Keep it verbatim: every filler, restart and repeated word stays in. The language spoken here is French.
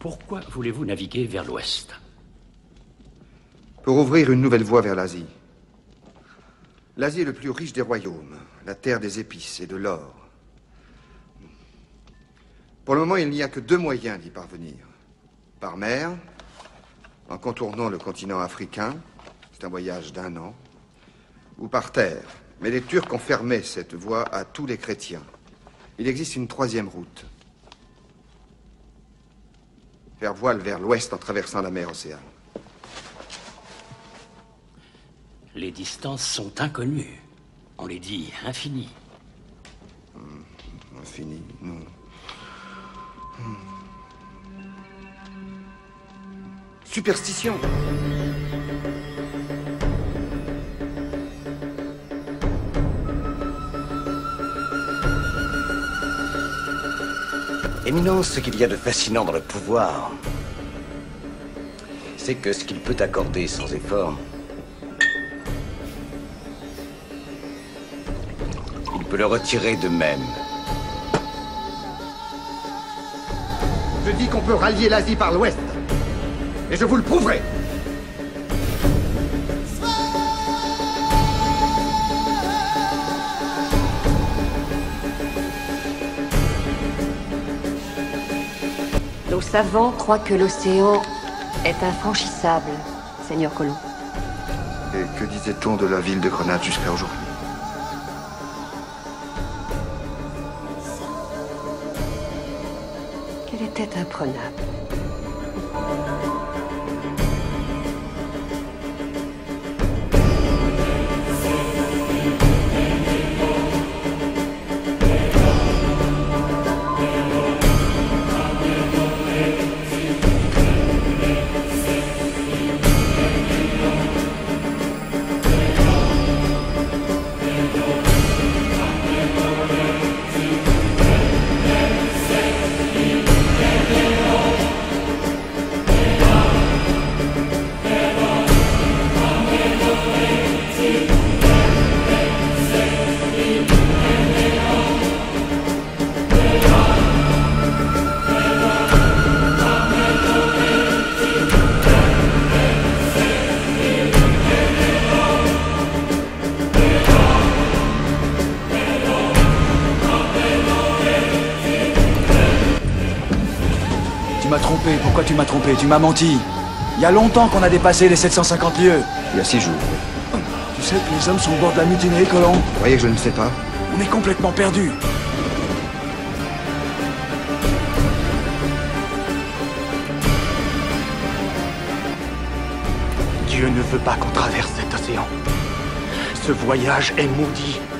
Pourquoi voulez-vous naviguer vers l'ouest? Pour ouvrir une nouvelle voie vers l'Asie. L'Asie est le plus riche des royaumes, la terre des épices et de l'or. Pour le moment, il n'y a que deux moyens d'y parvenir. Par mer, en contournant le continent africain, c'est un voyage d'un an, ou par terre. Mais les Turcs ont fermé cette voie à tous les chrétiens. Il existe une troisième route. Faire voile vers l'ouest en traversant la mer Océane. Les distances sont inconnues. On les dit infinies. Hum, infinies, non. Hum. Superstition. Éminence, ce qu'il y a de fascinant dans le pouvoir, c'est que ce qu'il peut accorder sans effort, il peut le retirer de même. Je dis qu'on peut rallier l'Asie par l'ouest. Et je vous le prouverai. Nos savants croient que l'océan est infranchissable, Seigneur Colomb. Et que disait-on de la ville de Grenade jusqu'à aujourd'hui? Qu'elle était imprenable. Tu m'as trompé, pourquoi tu m'as trompé? Tu m'as menti. Il y a longtemps qu'on a dépassé les sept cent cinquante lieues. Il y a six jours. Tu sais que les hommes sont au bord de la mutinerie, Colomb. Vous croyez que je ne sais pas? On est complètement perdus. Dieu ne veut pas qu'on traverse cet océan. Ce voyage est maudit.